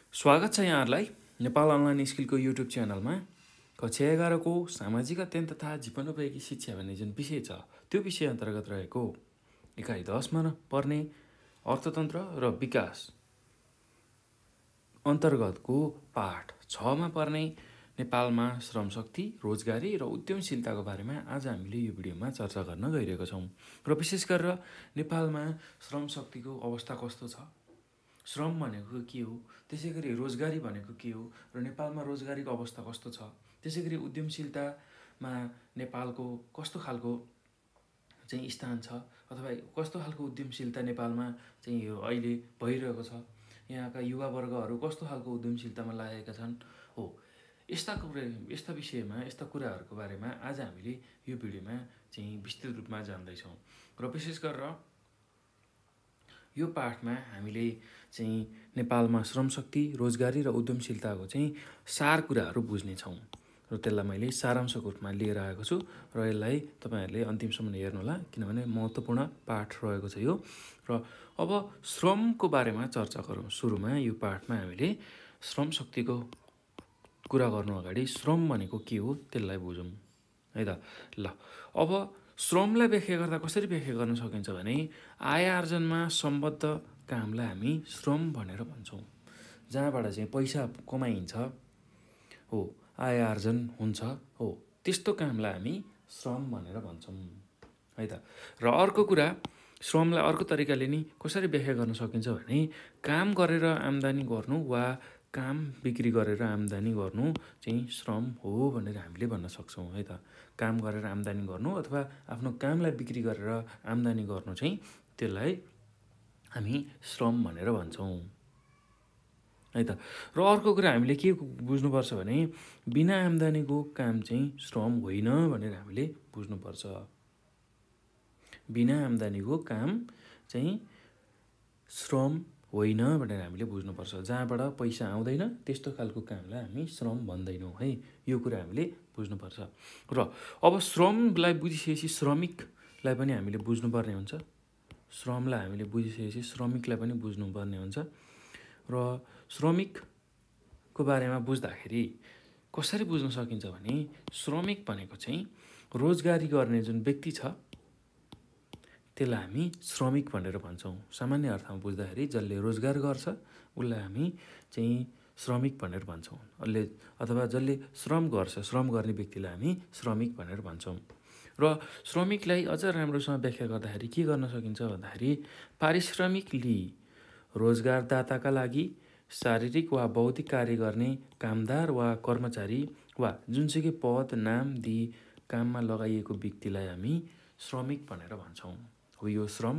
स्वागत छ यहाँहरुलाई नेपाल अनलाइन स्किलको युट्युब च्यानलमा। कक्षा 11 को सामाजिक अध्ययन तथा जीवनोपयोगी शिक्षा भन्ने जुन विषय छ त्यो विषय अन्तर्गत रहेको इकाइ 10 मा पर्ने अर्थतन्त्र र विकास अन्तर्गतको पाठ 6 मा पर्ने नेपालमा श्रम शक्ति, रोजगारी र उद्यमशीलताको बारेमा आज हामीले यो भिडियोमा चर्चा गर्न गइरहेका छौं। र विशेष गरेर नेपालमा श्रम शक्तिको अवस्था कस्तो छ, श्रम भनेको के हो, त्यसैगरी रोजगारी भनेको के हो र नेपालमा रोजगारीको अवस्था कस्तो छ, त्यसैगरी उद्यमशीलतामा नेपालको कस्तो खालको चाहिँ स्थान छ अथवा कस्तो खालको उद्यमशीलता नेपालमा चाहिँ यो अहिले भइरहेको छ, यहाँका युवा वर्गहरू कस्तो खालको उद्यमशीलतामा लागेका छन् हो, यस्ता विषयमा यस्ता कुराहरूको बारेमा आज हामीले यो भिडियोमा चाहिँ विस्तृत रूपमा जान्दै छौं। र विशेष गरेर यो पाठमा हामीले चाहिँ नेपालमा श्रम शक्ति, रोजगारी र उद्यमशीलताको चाहिँ सार कुराहरू बुझ्ने छौं र त्यसलाई मैले सारांशको रूपमा लिएर आएको छु र यसलाई तपाईहरुले अन्तिमसम्म हेर्नु होला किनभने महत्त्वपूर्ण पाठ रहेको छ यो। र अब श्रमको बारेमा चर्चा गरौँ। सुरुमा यो पाठमा हामीले श्रम शक्तिको कुरा गर्नु अगाडि श्रम भनेको के हो त्यसलाई बुझौँ है त। ल अब श्रमलाई व्याख्या गर्दा कसरी व्याख्या गर्न सकिन्छ भने आय आर्जनमा सम्बद्ध कामलाई हामी श्रम भनेर भन्छौं। जहाँबाट चाहिँ पैसा कमाइन्छ हो, आय आर्जन हुन्छ हो, त्यस्तो कामलाई हामी श्रम भनेर भन्छौं है त। र अर्को कुरा श्रमलाई अर्को तरिकाले नि कसरी व्याख्या गर्न सकिन्छ भने काम गरेर आम्दानी गर्नु वा काम बिक्री गरेर आम्दानी गर्नु चाहिँ श्रम हो भनेर हामीले भन्न सक्छौं है त। काम गरेर आम्दानी गर्नु अथवा आफ्नो कामलाई बिक्री गरेर आम्दानी गर्नु चाहिँ त्यसलाई हामी श्रम भनेर भन्छौं है त। र अर्को कुरा हामीले के बुझ्नुपर्छ भने बिना आम्दानीको काम चाहिँ श्रम होइन भनेर हामीले बुझ्नुपर्छ। बिना आम्दानीको काम चाहिँ श्रम होइन भनेर हामीले बुझ्नुपर्छ। जहाँबाट पैसा आउँदैन त्यस्तो खालको कामलाई हामी श्रम भन्दैनौं है, यो कुरा हामीले बुझ्नुपर्छ। र अब श्रमलाई बुझिसकेपछि श्रमिकलाई पनि हामीले बुझ्नुपर्ने हुन्छ। श्रमलाई हामीले बुझिसकेपछि श्रमिकलाई पनि बुझ्नुपर्ने हुन्छ। र श्रमिकको बारेमा बुझ्दाखेरि कसरी बुझ्न सकिन्छ भने श्रमिक भनेको चाहिँ रोजगारी गर्ने जुन व्यक्ति छ त्यसलाई हामी श्रमिक भनेर भन्छौं। सामान्य अर्थमा बुझ्दाखेरि जसले रोजगार गर्छ उसलाई हामी चाहिँ श्रमिक भनेर भन्छौं। अथवा जसले श्रम गर्छ, श्रम गर्ने व्यक्तिलाई हामी श्रमिक भनेर भन्छौं। र श्रमिकलाई अझ राम्रोसँग व्याख्या गर्दाखेरि के गर्न सकिन्छ भन्दाखेरि पारिश्रमिक लिई रोजगारदाताका लागि शारीरिक वा बौद्धिक कार्य गर्ने कामदार वा कर्मचारी वा जुनसुकै पद नाम दिई काममा लगाइएको व्यक्तिलाई हामी श्रमिक भनेर भन्छौं। हो, यो श्रम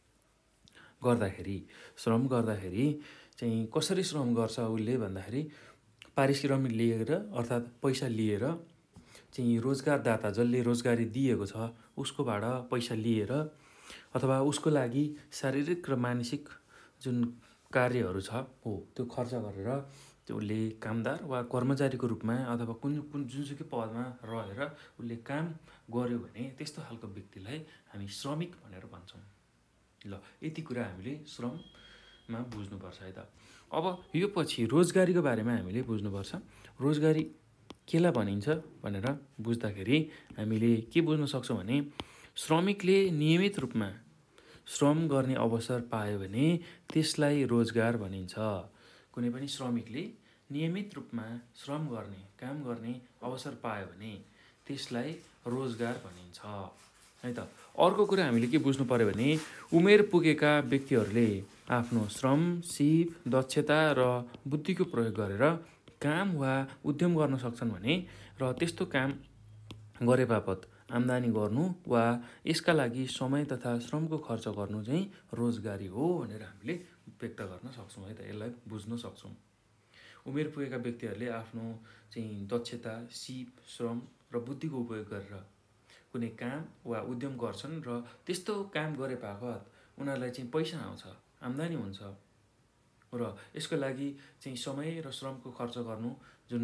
गर्दाखेरि चाहिँ कसरी श्रम गर्छ उसले भन्दाखेरि पारिश्रमिक लिएर अर्थात् पैसा लिएर चाहिँ रोजगारदाता जसले रोजगारी दिएको छ उसकोबाट पैसा लिएर अथवा उसको लागि शारीरिक र मानसिक जुन कार्यहरू छ हो त्यो खर्च गरेर त्यो उसले कामदार वा कर्मचारीको रूपमा अथवा कुन जुनसुकै पदमा रहेर उसले काम गर्यो भने त्यस्तो खालको व्यक्तिलाई हामी श्रमिक भनेर भन्छौं। ल यति कुरा हामीले श्रममा बुझ्नुपर्छ है त। अब यो पछि रोजगारीको बारेमा हामीले बुझ्नुपर्छ। रोजगारी केलाई भनिन्छ भनेर बुझ्दाखेरि हामीले के बुझ्न सक्छौं भने श्रमिकले नियमित रूपमा श्रम गर्ने अवसर पायो भने त्यसलाई रोजगार भनिन्छ। कुनै पनि श्रमिकले नियमित रूपमा श्रम गर्ने, काम गर्ने अवसर पायो भने त्यसलाई रोजगार भनिन्छ है त। अर्को कुरा हामीले के बुझ्नु पर्यो भने उमेर पुगेका व्यक्तिहरूले आफ्नो श्रम, सिप, दक्षता र बुद्धिको प्रयोग गरेर काम वा उद्यम गर्न सक्छन् भने र त्यस्तो काम गरेबापत आम्दानी गर्नु वा यसका लागि समय तथा श्रमको खर्च गर्नु चाहिँ रोजगारी हो भनेर हामीले व्यक्त गर्न सक्छौं है त। यसलाई बुझ्न सक्छौं। उमेर पुगेका व्यक्तिहरूले आफ्नो चाहिँ दक्षता, सिप, श्रम र बुद्धिको उपयोग गरेर कुनै काम वा उद्यम गर्छन् र त्यस्तो काम गरेबापत उनीहरूलाई चाहिँ पैसा आउँछ, आम्दानी हुन्छ र यसको लागि चाहिँ समय र श्रमको खर्च गर्नु जुन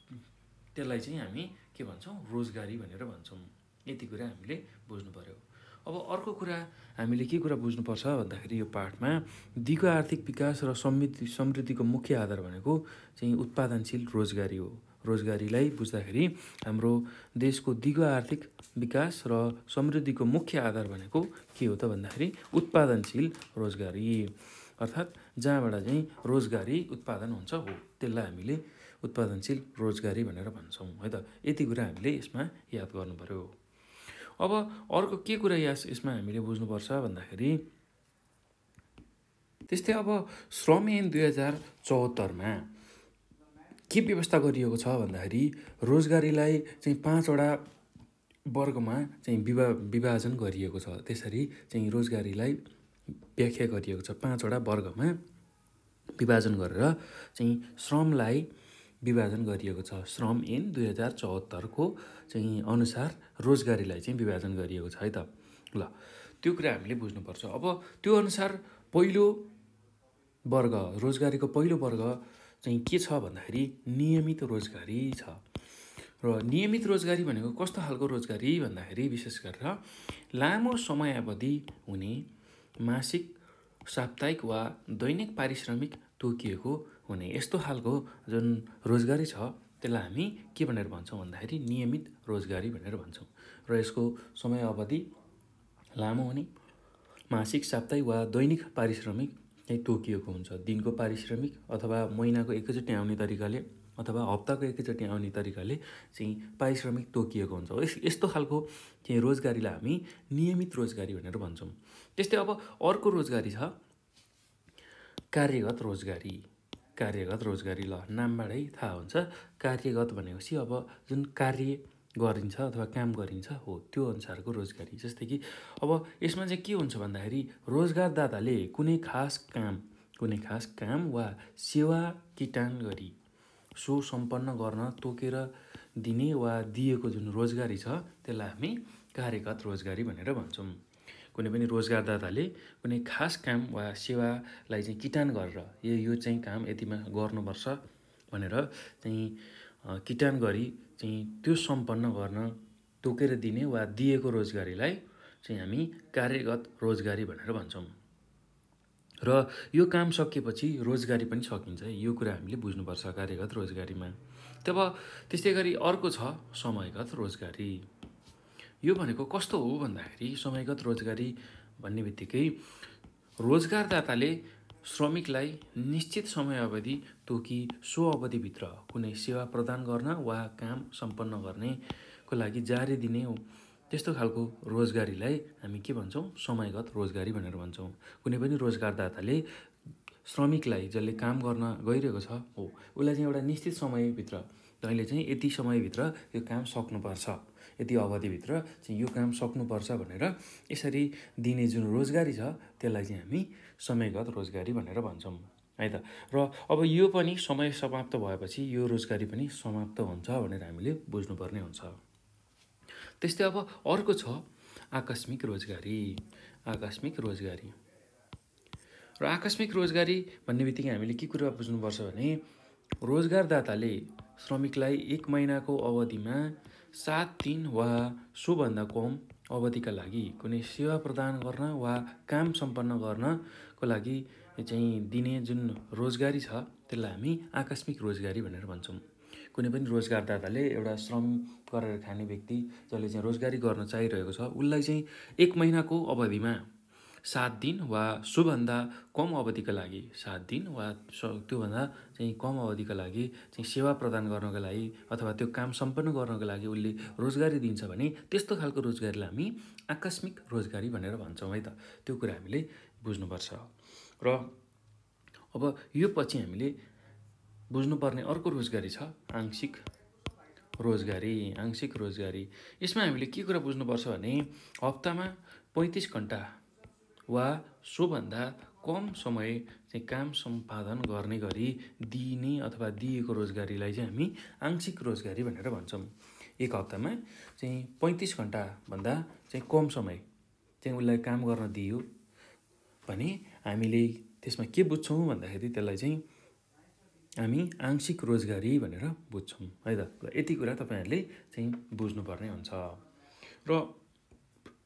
त्यसलाई चाहिँ हामी के भन्छौं रोजगारी भनेर भन्छौं। यति कुरा हामीले बुझ्नु पर्यो। अब अर्को कुरा हामीले के कुरा बुझ्नुपर्छ भन्दाखेरि यो पाठमा दिगो आर्थिक विकास र समृद्धिको मुख्य आधार भनेको चाहिँ उत्पादनशील रोजगारी हो। रोजगारीलाई बुझ्दाखेरि हाम्रो देशको दिगो आर्थिक विकास र समृद्धिको मुख्य आधार भनेको के हो त भन्दाखेरि उत्पादनशील रोजगारी, अर्थात् जहाँबाट चाहिँ रोजगारी उत्पादन हुन्छ हो त्यसलाई हामीले उत्पादनशील रोजगारी भनेर भन्छौँ है त। यति कुरा हामीले यसमा याद गर्नु पर्यो। अब अर्को के कुरा यसमा हामीले बुझ्नुपर्छ भन्दाखेरि त्यस्तै अब श्रम ऐन 2074मा के व्यवस्था गरिएको छ भन्दाखेरि रोजगारीलाई चाहिँ 5वटा वर्गमा चाहिँ विभाजन गरिएको छ। त्यसरी चाहिँ रोजगारीलाई व्याख्या गरिएको छ। 5वटा वर्गमा विभाजन गरेर चाहिँ श्रमलाई विभाजन गरिएको छ। श्रम ऐन 2074को चाहिँ अनुसार रोजगारीलाई चाहिँ विभाजन गरिएको छ है त। ल त्यो कुरा हामीले बुझ्नुपर्छ। अब त्यो अनुसार पहिलो वर्ग, रोजगारीको पहिलो वर्ग चाहिँ के छ भन्दाखेरि नियमित रोजगारी छ। र नियमित रोजगारी भनेको कस्तो खालको रोजगारी भन्दाखेरि विशेष गरेर लामो समयावधि हुने, मासिक, साप्ताहिक वा दैनिक पारिश्रमिक तोकिएको हुने यस्तो खालको जुन रोजगारी छ त्यसलाई हामी के भनेर भन्छौँ भन्दाखेरि नियमित रोजगारी भनेर भन्छौँ। र यसको समय अवधि लामो हुने, मासिक, साप्ताहिक वा दैनिक पारिश्रमिक चाहिँ तोकिएको हुन्छ। दिनको पारिश्रमिक अथवा महिनाको एकैचोटि आउने तरिकाले अथवा हप्ताको एकैचोटि आउने तरिकाले चाहिँ पारिश्रमिक तोकिएको हुन्छ। यस्तो खालको चाहिँ रोजगारीलाई हामी नियमित रोजगारी भनेर भन्छौँ। त्यस्तै अब अर्को रोजगारी छ कार्यगत रोजगारी। कार्यगत रोजगारी ल नामबाटै थाहा हुन्छ। कार्यगत भनेपछि अब जुन कार्य गरिन्छ अथवा काम गरिन्छ हो त्यो अनुसारको रोजगारी। जस्तै कि अब यसमा चाहिँ के हुन्छ भन्दाखेरि रोजगारदाताले कुनै खास काम वा सेवा किटान गरी सो सम्पन्न गर्न तोकेर दिने वा दिएको जुन रोजगारी छ त्यसलाई हामी कार्यगत रोजगारी भनेर भन्छौँ। कुनै पनि रोजगारदाताले कुनै खास काम वा सेवालाई चाहिँ किटान गरेर यो चाहिँ काम यतिमा गर्नुपर्छ भनेर चाहिँ किटान गरी चाहिँ त्यो सम्पन्न गर्न तोकेर दिने वा दिएको रोजगारीलाई चाहिँ हामी कार्यगत रोजगारी भनेर भन्छौँ। र यो काम सकिएपछि रोजगारी पनि सकिन्छ। यो कुरा हामीले बुझ्नुपर्छ कार्यगत रोजगारीमा। तब त्यस्तै गरी अर्को छ समयगत रोजगारी। यो भनेको कस्तो हो भन्दाखेरि समयगत रोजगारी भन्ने बित्तिकै रोजगारदाताले श्रमिकलाई निश्चित समय अवधि तोकी सो अवधिभित्र कुनै सेवा प्रदान गर्न वा काम सम्पन्न गर्नेको लागि जारी दिने हो त्यस्तो खालको रोजगारीलाई हामी के भन्छौँ समयगत रोजगारी भनेर भन्छौँ। कुनै पनि रोजगारदाताले श्रमिकलाई जसले काम गर्न गइरहेको छ हो उसलाई चाहिँ एउटा निश्चित समयभित्र तैँले चाहिँ यति समयभित्र यो काम सक्नुपर्छ, यति अवधिभित्र चाहिँ यो काम सक्नुपर्छ भनेर यसरी दिने जुन रोजगारी छ त्यसलाई चाहिँ हामी समयगत रोजगारी भनेर भन्छौँ है त। र अब यो पनि समय समाप्त भएपछि यो रोजगारी पनि समाप्त हुन्छ भनेर हामीले बुझ्नुपर्ने हुन्छ। त्यस्तै अब अर्को छ आकस्मिक रोजगारी। आकस्मिक रोजगारी र आकस्मिक रोजगारी भन्ने बित्तिकै हामीले के कुरा बुझ्नुपर्छ भने रोजगारदाताले श्रमिकलाई 1 महिनाको अवधिमा 7 दिन वा सोभन्दा कम अवधिका लागि कुनै सेवा प्रदान गर्न वा काम सम्पन्न गर्नको लागि चाहिँ दिने जुन रोजगारी छ त्यसलाई हामी आकस्मिक रोजगारी भनेर भन्छौँ। कुनै पनि रोजगारदाताले एउटा श्रम गरेर खाने व्यक्ति जसले चाहिँ रोजगारी गर्न चाहिरहेको छ उसलाई चाहिँ 1 महिनाको अवधिमा 7 दिन वा सोभन्दा कम अवधिका लागि 7 दिन वा त्योभन्दा चाहिँ कम अवधिका लागि चाहिँ सेवा प्रदान गर्नको लागि अथवा त्यो काम सम्पन्न गर्नको लागि उसले रोजगारी दिन्छ भने त्यस्तो खालको रोजगारीलाई हामी आकस्मिक रोजगारी भनेर भन्छौँ है त। त्यो कुरा हामीले बुझ्नुपर्छ। र अब यो पछि हामीले बुझ्नुपर्ने अर्को रोजगारी छ आंशिक रोजगारी। आंशिक रोजगारी यसमा हामीले के कुरा बुझ्नुपर्छ भने हप्तामा 35 घण्टा वा सोभन्दा कम समय चाहिँ काम सम्पादन गर्ने गरी दिने अथवा दिएको रोजगारीलाई चाहिँ हामी आंशिक रोजगारी भनेर भन्छौँ। एक हप्तामा चाहिँ 35 घण्टाभन्दा चाहिँ कम समय चाहिँ उसलाई काम गर्न दियो भने हामीले त्यसमा के बुझ्छौँ भन्दाखेरि त्यसलाई चाहिँ हामी आंशिक रोजगारी भनेर बुझ्छौँ है त। यति कुरा तपाईँहरूले चाहिँ बुझ्नुपर्ने हुन्छ। र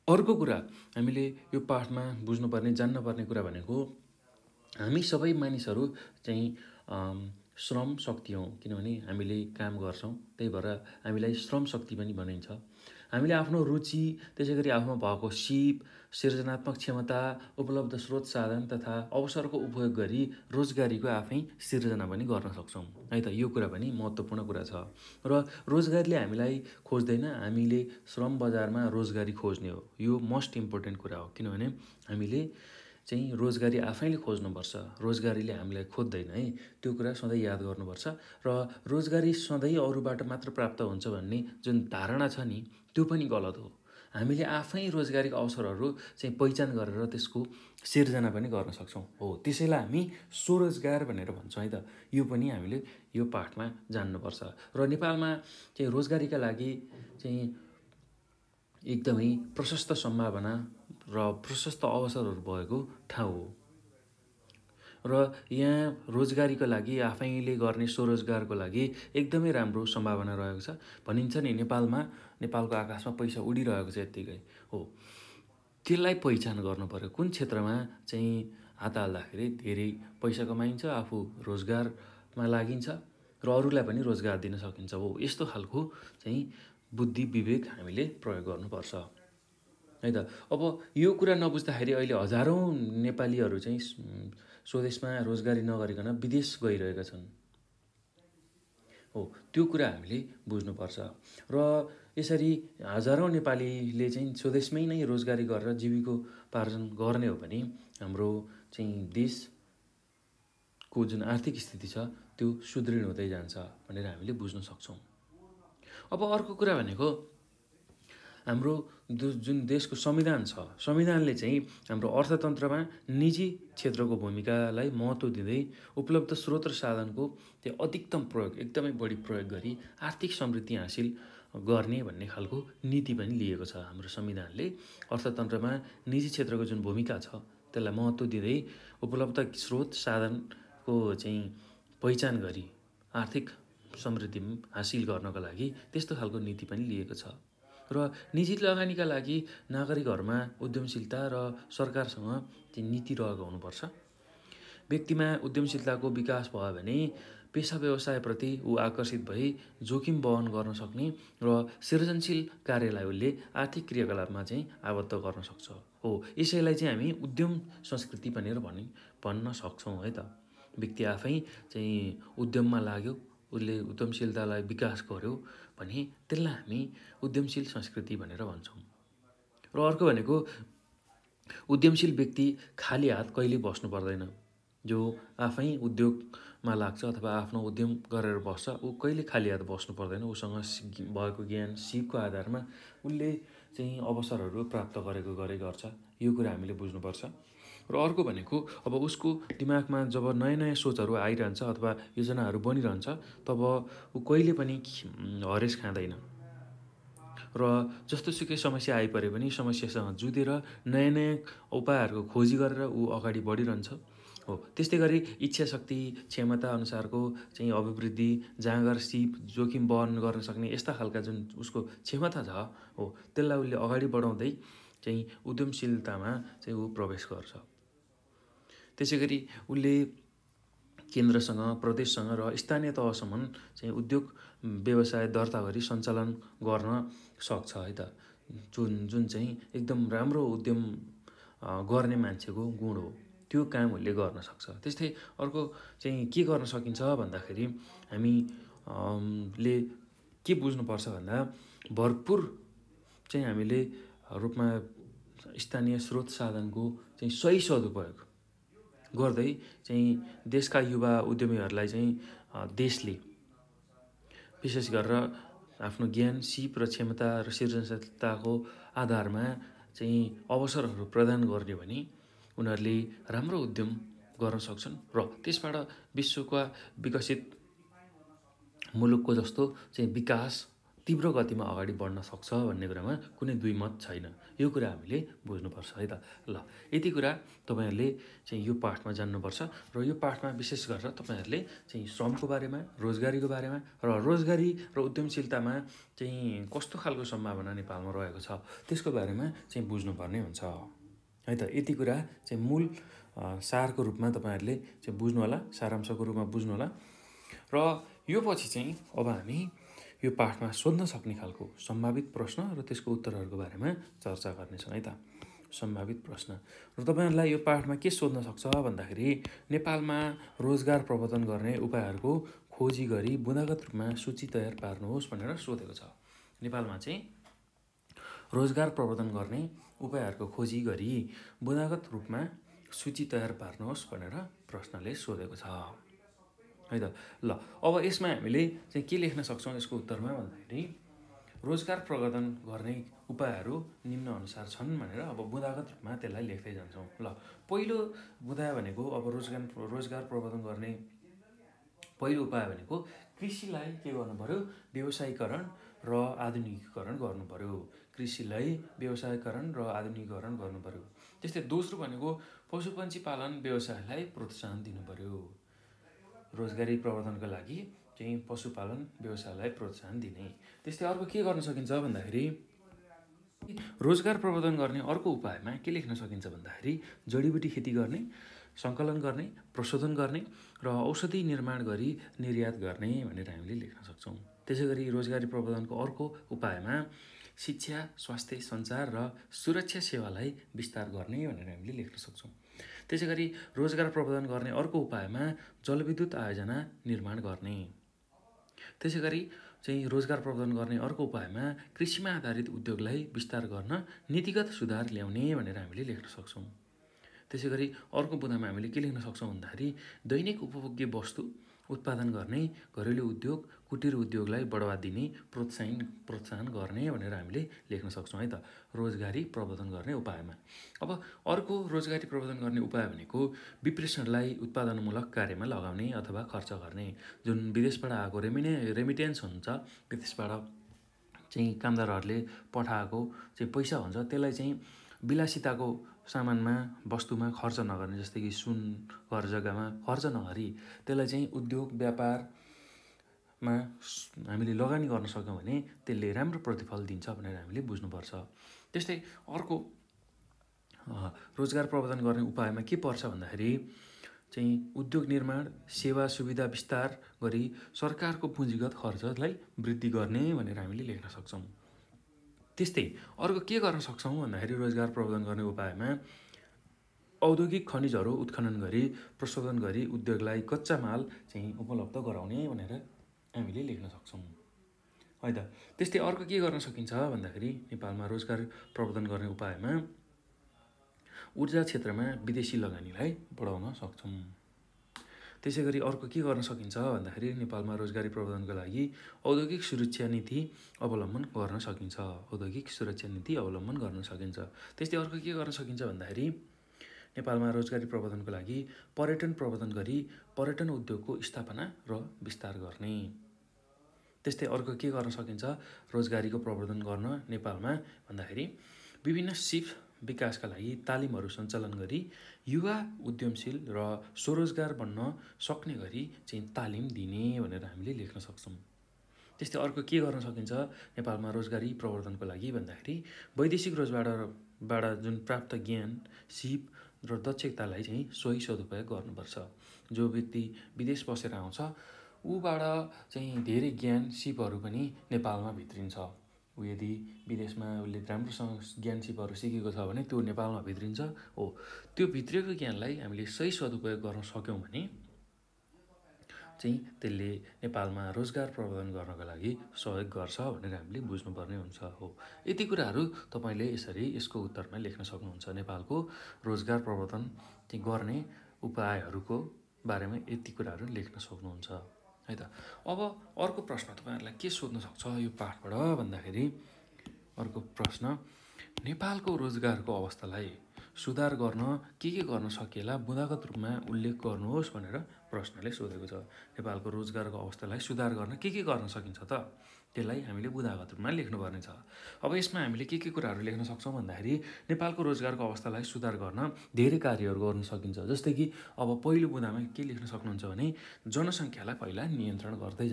अर्को कुरा हामीले यो पाठमा बुझ्नुपर्ने जान्नुपर्ने कुरा भनेको हामी सबै मानिसहरू चाहिँ श्रम शक्ति हौँ, किनभने हामीले काम गर्छौँ, त्यही भएर हामीलाई श्रम शक्ति पनि भनिन्छ। हामीले आफ्नो रुचि, त्यसै गरी आफूमा भएको सिप, सृजनात्मक क्षमता, उपलब्ध स्रोत साधन तथा अवसरको उपयोग गरी रोजगारीको आफै सिर्जना पनि गर्न सक्छौँ है त। यो कुरा पनि महत्त्वपूर्ण कुरा छ र रोजगारीले हामीलाई खोज्दैन, हामीले श्रम बजारमा रोजगारी खोज्ने हो। यो मोस्ट इम्पोर्टेन्ट कुरा हो, किनभने हामीले चाहिँ रोजगारी आफैले खोज्नुपर्छ, रोजगारीले हामीलाई खोज्दैन है। त्यो कुरा सधैँ याद गर्नुपर्छ र रोजगारी सधैँ अरूबाट मात्र प्राप्त हुन्छ भन्ने जुन धारणा छ नि, त्यो पनि गलत हो। हामीले आफै रोजगारीको अवसरहरू चाहिँ पहिचान गरेर त्यसको सिर्जना पनि गर्न सक्छौँ हो। त्यसैलाई हामी स्वरोजगार भनेर भन्छौँ है त। यो पनि हामीले यो पाठमा जान्नुपर्छ र नेपालमा चाहिँ रोजगारीका लागि चाहिँ एकदमै प्रशस्त सम्भावना र प्रशस्त अवसरहरू भएको ठाउँ हो र यहाँ रोजगारीको लागि आफैले गर्ने स्वरोजगारको लागि एकदमै राम्रो सम्भावना रहेको छ। भनिन्छ नि नेपालको आकाशमा पैसा उडिरहेको छ यत्तिकै हो। त्यसलाई पहिचान गर्नु पर्यो, कुन क्षेत्रमा चाहिँ हात हाल्दाखेरि धेरै पैसा कमाइन्छ, आफू रोजगारमा लागिन्छ र अरूलाई पनि रोजगार दिन सकिन्छ हो। यस्तो खालको चाहिँ बुद्धि विवेक हामीले प्रयोग गर्नुपर्छ है त। अब यो कुरा नबुझ्दाखेरि अहिले हजारौँ नेपालीहरू चाहिँ स्वदेशमा रोजगारी नगरिकन विदेश गइरहेका छन् हो। त्यो कुरा हामीले बुझ्नुपर्छ र यसरी हजारौँ नेपालीले चाहिँ स्वदेशमै नै रोजगारी गरेर जीविकोपार्जन गर्ने हो भने हाम्रो चाहिँ देशको जुन आर्थिक स्थिति छ त्यो सुदृढ हुँदै जान्छ भनेर हामीले बुझ्न सक्छौँ। अब अर्को कुरा भनेको हाम्रो जुन देशको संविधान छ, संविधानले चाहिँ हाम्रो अर्थतन्त्रमा निजी क्षेत्रको भूमिकालाई महत्त्व दिँदै उपलब्ध स्रोत र साधनको त्यो अधिकतम प्रयोग, एकदमै बढी प्रयोग गरी आर्थिक समृद्धि हासिल गर्ने भन्ने खालको नीति पनि लिएको छ। हाम्रो संविधानले अर्थतन्त्रमा निजी क्षेत्रको जुन भूमिका छ त्यसलाई महत्त्व दिँदै उपलब्ध स्रोत साधनको चाहिँ पहिचान गरी आर्थिक समृद्धि हासिल गर्नको लागि त्यस्तो खालको नीति पनि लिएको छ र निजी लगानीका लागि नागरिकहरूमा उद्यमशीलता र सरकारसँग चाहिँ नीति रहेको हुनुपर्छ। व्यक्तिमा उद्यमशीलताको विकास भयो भने पेसा व्यवसायप्रति ऊ आकर्षित भई जोखिम वहन गर्न सक्ने र सृजनशील कार्यलाई उसले आर्थिक क्रियाकलापमा चाहिँ आबद्ध गर्न सक्छ हो। यसैलाई चाहिँ हामी उद्यम संस्कृति भनेर भन्न सक्छौँ है त। व्यक्ति आफै चाहिँ उद्यममा लाग्यो, उसले उद्यमशीलतालाई विकास गर्यो भने त्यसलाई हामी उद्यमशील संस्कृति भनेर भन्छौँ। र अर्को भनेको उद्यमशील व्यक्ति खाली हात कहिले बस्नु पर्दैन। जो आफै उद्योगमा लाग्छ अथवा आफ्नो उद्यम गरेर बस्छ, ऊ कहिले खाली हात बस्नु पर्दैन। उसँग भएको ज्ञान सिपको आधारमा उसले चाहिँ अवसरहरू प्राप्त गरे गर्छ। यो कुरा हामीले बुझ्नुपर्छ। र अर्को भनेको अब उसको दिमागमा जब नयाँ नयाँ सोचहरू आइरहन्छ अथवा योजनाहरू बनिरहन्छ तब ऊ कहिले पनि हरेस खाँदैन र जस्तोसुकै समस्या आइपरे पनि समस्यासँग जुधेर नयाँ नयाँ उपायहरूको खोजी गरेर ऊ अगाडि बढिरहन्छ हो। त्यस्तै गरी इच्छा शक्ति क्षमता अनुसारको चाहिँ अभिवृद्धि, जाँगर, सिप, जोखिम वहन गर्न सक्ने यस्ता खालका जुन उसको क्षमता छ हो, त्यसलाई उसले अगाडि बढाउँदै चाहिँ उद्यमशीलतामा चाहिँ ऊ प्रवेश गर्छ। त्यसै गरी उसले केन्द्रसँग, प्रदेशसँग र स्थानीय तहसम्म चाहिँ उद्योग व्यवसाय दर्ता गरी सञ्चालन गर्न सक्छ है त। जुन चाहिँ एकदम राम्रो उद्यम गर्ने मान्छेको गुण हो, त्यो काम उसले गर्न सक्छ। त्यस्तै अर्को चाहिँ के गर्न सकिन्छ भन्दाखेरि हामीले के बुझ्नुपर्छ भन्दा भरपुर चाहिँ हामीले रूपमा स्थानीय स्रोत साधनको चाहिँ सही सदुपयोग गर्दै चाहिँ देशका युवा उद्यमीहरूलाई चाहिँ देशले विशेष गरेर आफ्नो ज्ञान सिप र क्षमता र सृजनशीलताको आधारमा चाहिँ अवसरहरू प्रदान गर्ने भने उनीहरूले राम्रो उद्यम गर्न सक्छन् र त्यसबाट विश्वका विकसित मुलुकको जस्तो चाहिँ विकास तीव्र गतिमा अगाडि बढ्न सक्छ भन्ने कुरामा कुनै दुई मत छैन। यो कुरा हामीले बुझ्नुपर्छ है त। ल यति कुरा तपाईहरुले चाहिँ यो पाठमा जान्नुपर्छ र यो पाठमा विशेष गरेर तपाईहरुले चाहिँ श्रमको बारेमा, रोजगारीको बारेमा र रोजगारी र उद्यमशीलतामा चाहिँ कस्तो खालको सम्भावना नेपालमा रहेको छ त्यसको बारेमा चाहिँ बुझ्नुपर्ने हुन्छ है त। यति कुरा चाहिँ मूल सारको रूपमा तपाईहरुले चाहिँ बुझ्नु होला, सारांशको रूपमा बुझ्नु होला। र यो पछि चाहिँ अब हामी यो पाठमा सोध्न सक्ने खालको सम्भावित प्रश्न र त्यसको उत्तरहरूको बारेमा चर्चा गर्नेछौँ है त। सम्भावित प्रश्न र तपाईहरुलाई यो पाठमा के सोध्न सक्छ भन्दाखेरि नेपालमा रोजगार प्रवर्धन गर्ने उपायहरूको खोजी गरी बुँदागत रूपमा सूची तयार पार्नुहोस् भनेर सोधेको छ। नेपालमा चाहिँ रोजगार प्रवर्धन गर्ने उपायहरूको खोजी गरी बुँदागत रूपमा सूची तयार पार्नुहोस् भनेर प्रश्नले सोधेको छ है त। ल अब यसमा हामीले चाहिँ के लेख्न सक्छौँ यसको उत्तरमा भन्दाखेरि रोजगार प्रवर्धन गर्ने उपायहरू निम्न अनुसार छन् भनेर अब बुँदागत रूपमा त्यसलाई लेख्दै जान्छौँ। ल पहिलो बुँदा भनेको अब रोजगार प्रवर्धन गर्ने पहिलो उपाय भनेको कृषिलाई के गर्नु पर्यो, व्यवसायीकरण र आधुनिकीकरण गर्नु पर्यो। कृषिलाई व्यवसायीकरण र आधुनिकीकरण गर्नु पर्यो। त्यस्तै दोस्रो भनेको पशुपन्छी पालन व्यवसायलाई प्रोत्साहन दिनु पर्यो। रोजगारी प्रवर्धनको लागि चाहिँ पशुपालन व्यवसायलाई प्रोत्साहन दिने। त्यस्तै अर्को के गर्न सकिन्छ भन्दाखेरि रोजगार प्रवर्धन गर्ने अर्को उपायमा के लेख्न सकिन्छ भन्दाखेरि जडीबुटी खेती गर्ने, सङ्कलन गर्ने, प्रशोधन गर्ने र औषधि निर्माण गरी निर्यात गर्ने भनेर हामीले लेख्न सक्छौँ। त्यसैगरी रोजगारी प्रवर्धनको अर्को उपायमा शिक्षा, स्वास्थ्य, सञ्चार र सुरक्षा सेवालाई विस्तार गर्ने भनेर हामीले लेख्न सक्छौँ। त्यसैगरी रोजगार प्रवर्धन गर्ने अर्को उपायमा जलविद्युत आयोजना निर्माण गर्ने। त्यसैगरी चाहिँ रोजगार प्रवर्धन गर्ने अर्को उपायमा कृषिमा आधारित उद्योगलाई विस्तार गर्न नीतिगत सुधार ल्याउने भनेर हामीले लेख्न सक्छौँ। त्यसैगरी अर्को बुँदामा हामीले के लेख्न सक्छौँ भन्दाखेरि दैनिक उपभोग्य वस्तु उत्पादन गर्ने घरेलु उद्योग, कुटीर उद्योगलाई बढावा दिने, प्रोत्साहन गर्ने भनेर हामीले लेख्न सक्छौँ है त रोजगारी प्रवर्धन गर्ने उपायमा। अब अर्को रोजगारी प्रवर्धन गर्ने उपाय भनेको विप्रेषणलाई उत्पादनमूलक कार्यमा लगाउने अथवा खर्च गर्ने। जुन विदेशबाट आएको रेमिटेन्स हुन्छ, विदेशबाट चाहिँ कामदारहरूले पठाएको चाहिँ पैसा हुन्छ त्यसलाई चाहिँ विलासिताको सामानमा वस्तुमा खर्च नगर्ने, जस्तै कि सुन घर जग्गामा खर्च नगरी त्यसलाई चाहिँ उद्योग व्यापारमा हामीले लगानी गर्न सक्यौँ भने त्यसले राम्रो प्रतिफल दिन्छ भनेर हामीले बुझ्नुपर्छ। त्यस्तै अर्को रोजगार प्रवर्धन गर्ने उपायमा के पर्छ भन्दाखेरि चाहिँ उद्योग निर्माण, सेवा सुविधा विस्तार गरी सरकारको पुँजीगत खर्चलाई वृद्धि गर्ने भनेर हामीले लेख्न सक्छौँ। त्यस्तै अर्को के गर्न सक्छौँ भन्दाखेरि रोजगार प्रवर्धन गर्ने उपायमा औद्योगिक खनिजहरू उत्खनन गरी प्रशोधन गरी उद्योगलाई कच्चा माल चाहिँ उपलब्ध गराउने भनेर हामीले लेख्न सक्छौँ है त। त्यस्तै अर्को के गर्न सकिन्छ भन्दाखेरि नेपालमा रोजगार प्रवर्धन गर्ने उपायमा ऊर्जा क्षेत्रमा विदेशी लगानीलाई बढाउन सक्छौँ। त्यसैगरी अर्को के गर्न सकिन्छ भन्दाखेरि नेपालमा रोजगारी प्रवर्धनको लागि औद्योगिक सुरक्षा नीति अवलम्बन गर्न सकिन्छ। औद्योगिक सुरक्षा नीति अवलम्बन गर्न सकिन्छ। त्यस्तै अर्को के गर्न सकिन्छ भन्दाखेरि नेपालमा रोजगारी प्रवर्धनको लागि पर्यटन प्रवर्धन गरी पर्यटन उद्योगको स्थापना र विस्तार गर्ने। त्यस्तै अर्को के गर्न सकिन्छ रोजगारीको प्रवर्धन गर्न नेपालमा भन्दाखेरि विभिन्न सिप विकासका लागि तालिमहरू सञ्चालन गरी युवा उद्यमशील र स्वरोजगार बन्न सक्ने गरी चाहिँ तालिम दिने भनेर हामीले लेख्न सक्छौँ। त्यस्तै अर्को के गर्न सकिन्छ नेपालमा रोजगारी प्रवर्धनको लागि भन्दाखेरि वैदेशिक रोजगारबाट जुन प्राप्त ज्ञान, सिप र दक्षतालाई चाहिँ सही सदुपयोग गर्नुपर्छ। जो व्यक्ति विदेश बसेर आउँछ ऊबाट चाहिँ धेरै ज्ञान, सिपहरू पनि नेपालमा भित्रिन्छ। ऊ यदि विदेशमा उसले राम्रोसँग ज्ञान सिपहरू सिकेको छ भने त्यो नेपालमा भित्रिन्छ। हो त्यो भित्रिएको ज्ञानलाई हामीले सही सदुपयोग गर्न सक्यौँ भने चाहिँ त्यसले नेपालमा रोजगार प्रवर्धन गर्नको लागि सहयोग गर्छ भनेर हामीले बुझ्नुपर्ने हुन्छ। हो यति कुराहरू तपाईँले यसरी यसको उत्तरमा लेख्न सक्नुहुन्छ। नेपालको रोजगार प्रवर्धन गर्ने उपायहरूको बारेमा यति कुराहरू लेख्न सक्नुहुन्छ है त। अब अर्को प्रश्न तपाईँहरूलाई के सोध्न सक्छ यो पाठबाट भन्दाखेरि अर्को प्रश्न नेपालको रोजगारको अवस्थालाई सुधार गर्न के गर्न सकिएला बुँदागत रूपमा उल्लेख गर्नुहोस् भनेर प्रश्नले सोधेको छ। नेपालको रोजगारको अवस्थालाई सुधार गर्न के गर्न सकिन्छ त? त्यसलाई हामीले बुँदागत रूपमा लेख्नुपर्ने छ। अब यसमा हामीले के कुराहरू लेख्न सक्छौँ भन्दाखेरि नेपालको रोजगारको अवस्थालाई सुधार गर्न धेरै कार्यहरू गर्न सकिन्छ। जस्तै कि अब पहिलो बुँदामा के लेख्न सक्नुहुन्छ भने जनसङ्ख्यालाई पहिला नियन्त्रण गर्दै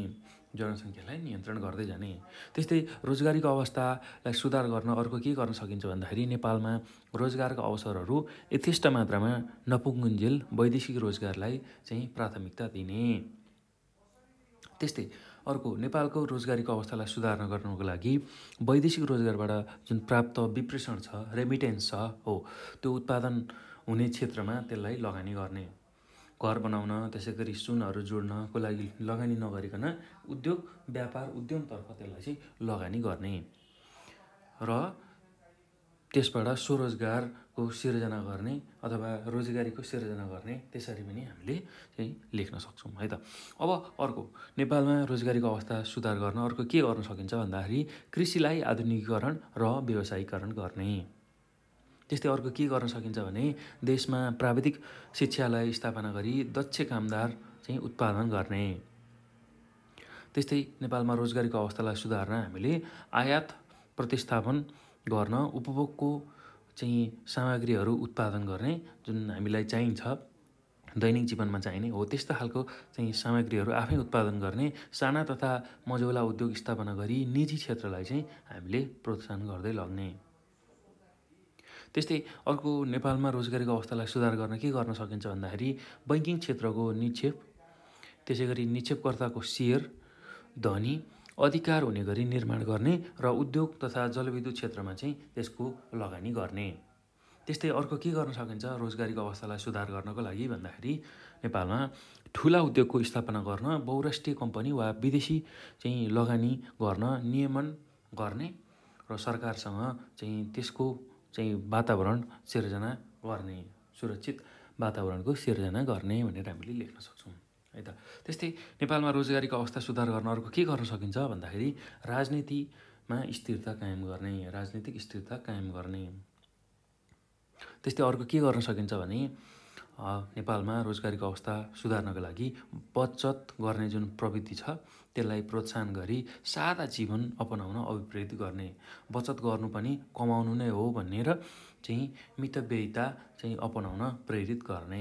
जाने। त्यस्तै रोजगारीको अवस्थालाई सुधार गर्न अर्को के गर्न सकिन्छ भन्दाखेरि नेपालमा रोजगारका अवसरहरू यथेष्ट मात्रामा नपुगुन्जेल वैदेशिक रोजगारलाई चाहिँ प्राथमिकता दिने। त्यस्तै अर्को नेपालको रोजगारीको अवस्थालाई सुधार गर्नको लागि वैदेशिक रोजगारबाट जुन प्राप्त विप्रेषण छ, रेमिटेन्स छ हो, त्यो उत्पादन हुने क्षेत्रमा त्यसलाई लगानी गर्ने। घर बनाउन, त्यसै गरी सुनहरू जोड्नको लागि लगानी नगरिकन उद्योग व्यापार उद्यमतर्फ त्यसलाई चाहिँ लगानी गर्ने र त्यसबाट स्वरोजगारको सिर्जना गर्ने अथवा रोजगारीको सिर्जना गर्ने, त्यसरी पनि हामीले चाहिँ लेख्न सक्छौँ है त। अब अर्को नेपालमा रोजगारीको अवस्था सुधार गर्न अर्को के गर्न सकिन्छ भन्दाखेरि कृषिलाई आधुनिकीकरण र व्यवसायीकरण गर्ने। त्यस्तै अर्को के गर्न सकिन्छ भने देशमा प्राविधिक शिक्षालाई स्थापना गरी दक्ष कामदार चाहिँ उत्पादन गर्ने। त्यस्तै नेपालमा रोजगारीको अवस्थालाई सुधार्न हामीले आयात प्रतिस्थापन गर्न, उपभोगको चाहिँ सामग्रीहरू उत्पादन गर्ने, जुन हामीलाई चाहिन्छ दैनिक जीवनमा चाहिने हो त्यस्तो खालको चाहिँ सामग्रीहरू आफै उत्पादन गर्ने, साना तथा मझौला उद्योग स्थापना गरी निजी क्षेत्रलाई चाहिँ हामीले प्रोत्साहन गर्दै लग्ने। त्यस्तै अर्को नेपालमा रोजगारीको अवस्थालाई सुधार गर्न के गर्न सकिन्छ भन्दाखेरि बैङ्किङ क्षेत्रको निक्षेप, त्यसै गरी निक्षेपकर्ताको सेयर धनी अधिकार हुने गरी निर्माण गर्ने र उद्योग तथा जलविद्युत क्षेत्रमा चाहिँ त्यसको लगानी गर्ने। त्यस्तै अर्को के गर्न सकिन्छ रोजगारीको अवस्थालाई सुधार गर्नको लागि भन्दाखेरि नेपालमा ठुला उद्योगको स्थापना गर्न, बहुराष्ट्रिय कम्पनी वा विदेशी चाहिँ लगानी गर्न नियमन गर्ने र सरकारसँग चाहिँ त्यसको चाहिँ वातावरण सिर्जना गर्ने, सुरक्षित वातावरणको सिर्जना गर्ने भनेर हामीले लेख्न सक्छौँ है त। त्यस्तै नेपालमा रोजगारीको अवस्था सुधार गर्न अर्को के गर्न सकिन्छ भन्दाखेरि राजनीतिमा स्थिरता कायम गर्ने। त्यस्तै अर्को के गर्न सकिन्छ भने नेपालमा रोजगारीको अवस्था सुधार्नको लागि बचत गर्ने जुन प्रवृत्ति छ त्यसलाई प्रोत्साहन गरी सादा जीवन अपनाउन अभिप्रेरित गर्ने। बचत गर्नु पनि कमाउनु नै हो भनेर चाहिँ मितव्ययिता चाहिँ अपनाउन प्रेरित गर्ने,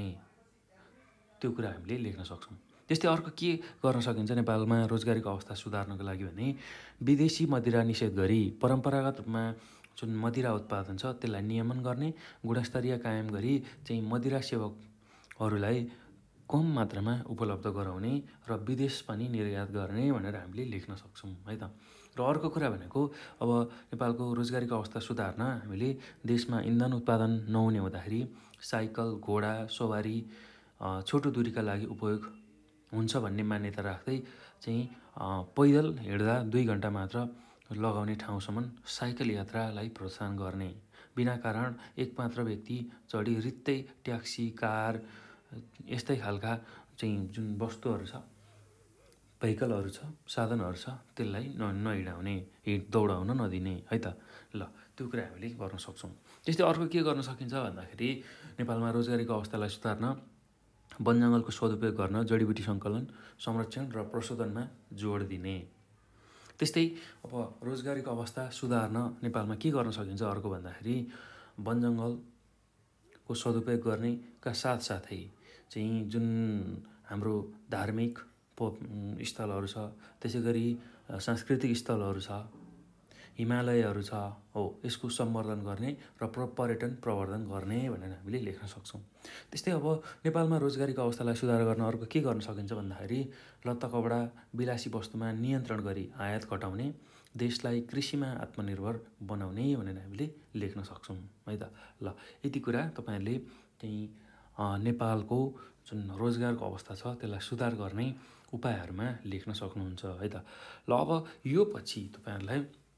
त्यो कुरा हामीले लेख्न सक्छौँ। त्यस्तै अर्को के गर्न सकिन्छ नेपालमा रोजगारीको अवस्था सुधार्नको लागि भने विदेशी मदिरा निषेध गरी परम्परागत रूपमा जुन मदिरा उत्पादन छ त्यसलाई नियमन गर्ने, गुणस्तरीय कायम गरी चाहिँ मदिरा सेवकहरूलाई कम मात्रामा उपलब्ध गराउने र विदेश पनि निर्यात गर्ने भनेर हामीले लेख्न सक्छौँ है त। र अर्को कुरा भनेको अब नेपालको रोजगारीको अवस्था सुधार्न हामीले देशमा इन्धन उत्पादन नहुने हुँदाखेरि साइकल, घोडा सवारी छोटो दूरीका लागि उपयोग हुन्छ भन्ने मान्यता राख्दै चाहिँ पैदल हिँड्दा 2 घन्टा मात्र लगाउने ठाउँसम्म साइकल यात्रालाई प्रोत्साहन गर्ने। बिना कारण एक मात्र व्यक्ति चढी रित्तै ट्याक्सी, कार यस्तै खालका चाहिँ जुन वस्तुहरू छ, भेहिकलहरू छ, साधनहरू छ त्यसलाई नहिँडाउने, दौडाउन नदिने है त। ल त्यो कुरा हामीले गर्न सक्छौँ। त्यस्तै अर्को के गर्न सकिन्छ भन्दाखेरि नेपालमा रोजगारीको अवस्थालाई सुधार्न वन जङ्गलको सदुपयोग गर्न, जडीबुटी सङ्कलन, संरक्षण र प्रशोधनमा जोड दिने। त्यस्तै अब रोजगारीको अवस्था सुधार्न नेपालमा के गर्न सकिन्छ अर्को भन्दाखेरि वन जङ्गलको सदुपयोग गर्नेका साथसाथै चाहिँ जुन हाम्रो धार्मिक स्थलहरू छ, त्यसै गरी सांस्कृतिक स्थलहरू छ, हिमालयहरू छ हो, यसको सम्वर्धन गर्ने र पर्यटन प्रवर्धन गर्ने भनेर हामीले लेख्न सक्छौँ। त्यस्तै अब नेपालमा रोजगारीको अवस्थालाई सुधार गर्न अर्को के गर्न सकिन्छ भन्दाखेरि लत्ता कपडा विलासी वस्तुमा नियन्त्रण गरी आयात घटाउने, देशलाई कृषिमा आत्मनिर्भर बनाउने भनेर हामीले लेख्न सक्छौँ है त। ल यति कुरा तपाईँहरूले चाहिँ नेपालको जुन रोजगारको अवस्था छ त्यसलाई सुधार गर्ने उपायहरूमा लेख्न सक्नुहुन्छ है त। ल अब यो पछि तपाईँहरूलाई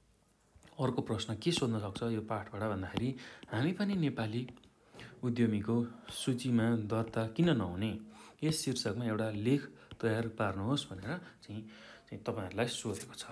अर्को प्रश्न के सोध्न सक्छ यो पाठबाट भन्दाखेरि हामी पनि नेपाली उद्यमीको सूचीमा दर्ता किन नहुने, यस शीर्षकमा एउटा लेख तयार पार्नुहोस् भनेर चाहिँ तपाईँहरूलाई सोधेको छ।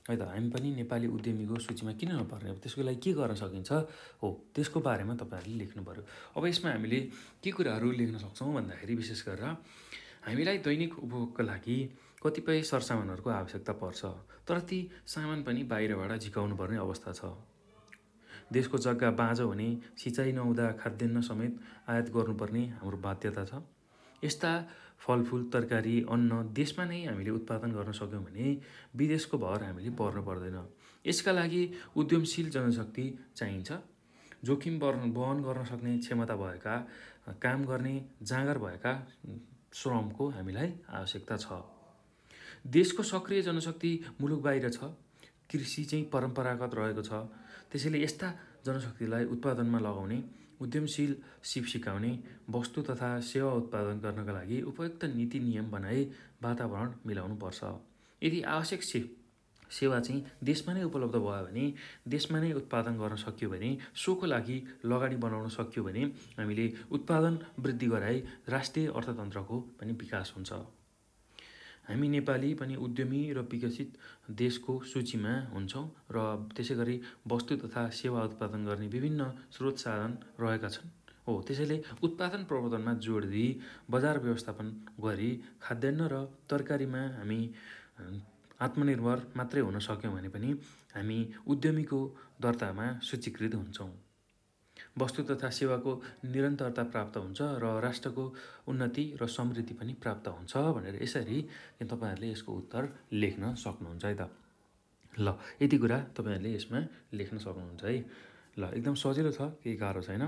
है त। हामी पनि नेपाली उद्यमीको सूचीमा किन नपर्ने, अब त्यसको लागि के गर्न सकिन्छ हो, त्यसको बारेमा तपाईँहरूले लेख्नु पऱ्यो। अब यसमा हामीले के कुराहरू लेख्न सक्छौँ भन्दाखेरि विशेष गरेर हामीलाई दैनिक उपभोगका लागि कतिपय सरसामानहरूको आवश्यकता पर्छ, तर ती सामान पनि बाहिरबाट झिकाउनु पर्ने अवस्था छ। देशको जग्गा बाँझो हुने, सिँचाइ नहुँदा खाद्यान्न समेत आयात गर्नुपर्ने हाम्रो बाध्यता छ। यस्ता फलफुल, तरकारी, अन्न देशमा नै हामीले उत्पादन गर्न सक्यौँ भने विदेशको भर हामीले पर्नु पर्दैन। यसका लागि उद्यमशील जनशक्ति चाहिन्छ। जोखिम वहन गर्न सक्ने क्षमता भएका, काम गर्ने जाँगर भएका श्रमको हामीलाई आवश्यकता छ। देशको सक्रिय जनशक्ति मुलुक बाहिर छ। कृषि चाहिँ परम्परागत रहेको छ। त्यसैले यस्ता जनशक्तिलाई उत्पादनमा लगाउने, उद्यमशील सिप सिकाउने, वस्तु तथा सेवा उत्पादन गर्नका लागि उपयुक्त नीति नियम बनाई वातावरण मिलाउनु पर्छ। यदि आवश्यक सेवा चाहिँ देशमा नै उपलब्ध भयो भने, देशमा नै उत्पादन गर्न सक्यो भने, सोको लागि लगानी बनाउन सक्यो भने हामीले उत्पादन वृद्धि गराई राष्ट्रिय अर्थतन्त्रको पनि विकास हुन्छ। हामी नेपाली पनि उद्यमी र विकसित देशको सूचीमा हुन्छौँ र त्यसै गरी वस्तु तथा सेवा उत्पादन गर्ने विभिन्न स्रोत साधन रहेका छन् हो। त्यसैले उत्पादन प्रवर्धनमा जोड दिई बजार व्यवस्थापन गरी खाद्यान्न र तरकारीमा हामी आत्मनिर्भर मात्रै हुन सक्यौँ भने पनि हामी उद्यमीको दर्तामा सूचीकृत हुन्छौँ। वस्तु तथा सेवाको निरन्तरता प्राप्त हुन्छ र राष्ट्रको उन्नति र समृद्धि पनि प्राप्त हुन्छ भनेर यसरी तपाईँहरूले यसको उत्तर लेख्न सक्नुहुन्छ है त। ल यति कुरा तपाईँहरूले यसमा लेख्न सक्नुहुन्छ है। ल एकदम सजिलो छ, केही गाह्रो छैन।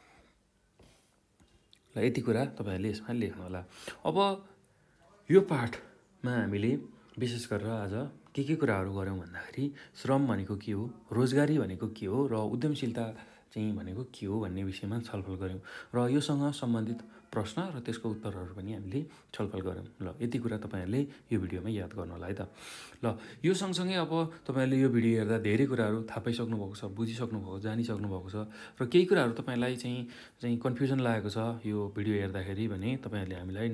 ल यति कुरा तपाईँहरूले यसमा लेख्नु होला। अब यो पाठमा हामीले विशेष गरेर आज के कुराहरू गऱ्यौँ भन्दाखेरि श्रम भनेको के हो, रोजगारी भनेको के हो र उद्यमशीलता चाहिँ भनेको के हो भन्ने विषयमा छलफल गऱ्यौँ र योसँग सम्बन्धित प्रश्न र त्यसको उत्तरहरू पनि हामीले छलफल गऱ्यौँ। ल यति कुरा तपाईँहरूले यो भिडियोमा याद गर्नु होला है त। ल यो सँगसँगै अब तपाईँहरूले यो भिडियो हेर्दा धेरै कुराहरू थाहा पाइसक्नु भएको छ, बुझिसक्नु भएको, जानिसक्नु भएको छ र केही कुराहरू तपाईँलाई चाहिँ कन्फ्युजन लागेको छ यो भिडियो हेर्दाखेरि भने तपाईँहरूले हामीलाई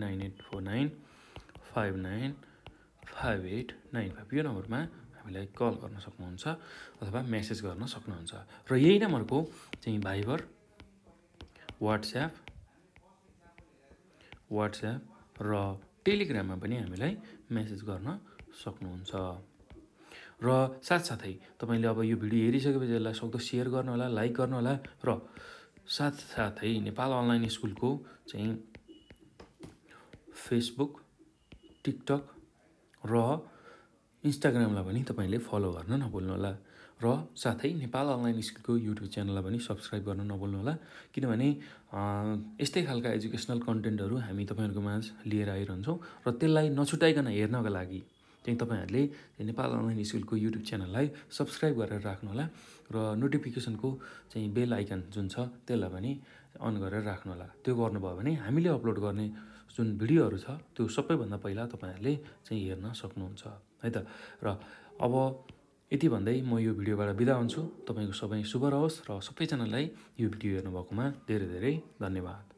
9849585895 यो नम्बरमा हामीलाई कल गर्न सक्नुहुन्छ अथवा मेसेज गर्न सक्नुहुन्छ र यही नम्बरको चाहिँ भाइबर, वाट्सएप र टेलिग्राममा पनि हामीलाई मेसेज गर्न सक्नुहुन्छ। र साथसाथै तपाईँले अब यो भिडियो हेरिसकेपछि यसलाई सक्दो सेयर गर्नु होला, लाइक गर्नु होला र साथसाथै नेपाल अनलाइन स्कुलको चाहिँ फेसबुक, टिकटक र इन्स्टाग्रामलाई पनि तपाईँले फलो गर्न नभुल्नु होला र साथै नेपाल अनलाइन स्कुलको युट्युब च्यानललाई पनि सब्सक्राइब गर्न नभुल्नु होला। किनभने यस्तै खालका एजुकेसनल कन्टेन्टहरू हामी तपाईँहरूको माझ लिएर आइरहन्छौँ र त्यसलाई नछुटाइकन हेर्नका लागि चाहिँ तपाईँहरूले नेपाल अनलाइन स्कुलको युट्युब च्यानललाई सब्सक्राइब गरेर राख्नु होला र नोटिफिकेसनको चाहिँ बेल आइकन जुन छ त्यसलाई पनि अन गरेर राख्नु होला। त्यो गर्नुभयो भने हामीले अपलोड गर्ने जुन भिडियोहरू छ त्यो सबैभन्दा पहिला तपाईँहरूले चाहिँ हेर्न सक्नुहुन्छ है त। र अब यति भन्दै म यो भिडियोबाट बिदा हुन्छु। तपाईँको सबै शुभ रहोस् र सबैजनालाई यो भिडियो हेर्नुभएकोमा धेरै धेरै धन्यवाद।